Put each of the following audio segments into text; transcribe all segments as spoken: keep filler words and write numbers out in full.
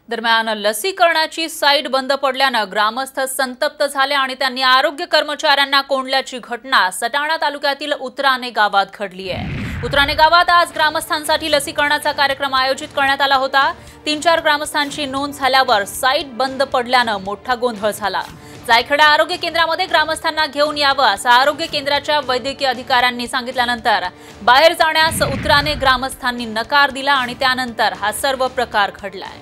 दरम्यान लसीकरणाची साईट बंद पडल्याने ग्रामस्थ संतप्त झाले आणि त्यांनी आरोग्य कर्मचाऱ्यांना कोंडल्याची घटना सटाणा तालुक्यातील उतराणे गावात घडली आहे। उतराणे गावात आज ग्रामस्थांसाठी लसीकरणाचा कार्यक्रम आयोजित करण्यात आला होता। तीन चार ग्रामस्थांची नोंद झाल्यावर साईट बंद पडल्याने मोठा गोंधळ झाला। जायखेडा आरोग्य केंद्रामध्ये ग्रामस्थांना घेऊन यावं असं आरोग्य केंद्राच्या वैद्यकीय अधिकाऱ्यांनी सांगितल्यानंतर बाहेर जाण्यास उतराणे ग्रामस्थांनी नकार दिला आणि त्यानंतर हा सर्व प्रकार घडलाय।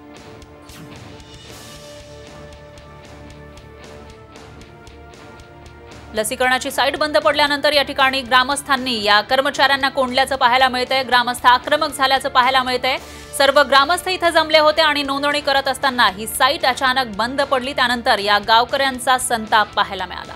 लसीकरणाची साईट बंद पडल्यानंतर या ठिकाणी ग्रामस्थांनी या कर्मचाऱ्यांना कोंडल्याचं पाहायला मिळतंय। ग्रामस्थ आक्रमक झाल्याचं पाहायला मिळतंय। सर्व ग्रामस्थ इथे जमले होते आणि नोंदणी करत असताना ही साईट अचानक बंद पडली। त्यानंतर या गावकऱ्यांचा संताप पाहायला मिळाला।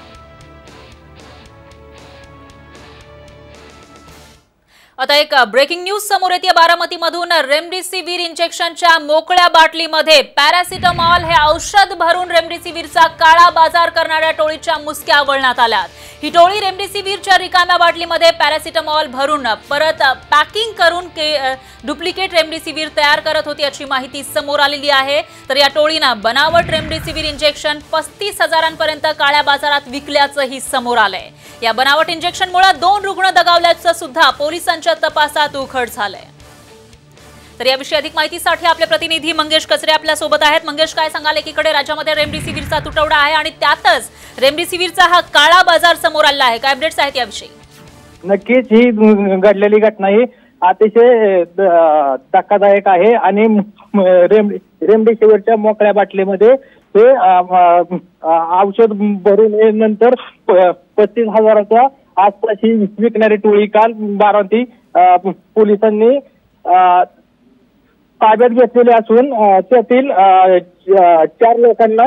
आता एक ब्रेकिंग न्यूज समोर येते। बारामतीमधून रेमडेसिवीर इंजेक्शनच्या मोकळ्या बाटलीमध्ये पॅरासिटामॉल हे औषध भरून रेमडेसिवीरचा काळा बाजार करणाऱ्या टोळीच्या मुसक्या आवळण्यात आल्या। ही टोळी रेमडेसिवीरच्या रिकाम्या बाटलीमध्ये पॅरासिटामॉल भरून परत पॅकिंग करून डुप्लिकेट रेमडेसिवीर तयार करत होती अशी माहिती समोर आलेली आहे। तर या टोळीने बनावट रेमडेसिवीर इंजेक्शन पस्तीस हजारांपर्यंत काळ्या बाजारात विकल्याचंही समोर आलंय। या बनावट इंजेक्शनमुळे दोन रुग्ण दगावल्याचं सुद्धा पोलिसांच्या तपासात उघड झालंय। तर याविषयी अधिक माहितीसाठी आपले प्रतिनिधी मंगेश कचरे आपल्या सोबत आहेत। मंगेश, काय सांगाल? एकीकडे राज्यामध्ये रेमडेसिवीरचा तुटवडा आहे आणि त्यातच रेमडेसिवीरचा हा काळा बाजार समोर आला आहे, काय अपडेट्स आहेत याविषयी? नक्कीच ही घडलेली घटना ही अतिशय धक्कादायक आहे आणि रेमडेसिवीरच्या मोकळ्या बाटलीमध्ये हे औषध भरून नंतर पस्तीस हजाराच्या आसपास विकणारी टोळी काल बारामती पोलिसांनी ताब्यात घेतलेली असून त्यातील चार लोकांना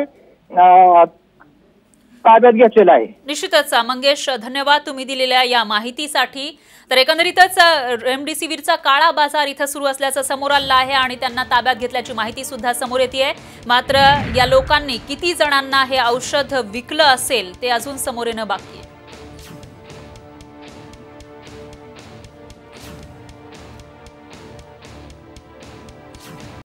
ताब्यात घेतलेला आहे। निश्चितच मंगेश, धन्यवाद तुम्ही दिलेल्या या माहितीसाठी। तर एकंदरीतच रेमडेसिवीरचा काळा बाजार इथं सुरू असल्याचं समोर आलं आहे आणि त्यांना ताब्यात घेतल्याची माहिती सुद्धा समोर येते। मात्र या लोकांनी किती जणांना हे औषध विकलं असेल ते अजून समोर येणं बाकी आहे।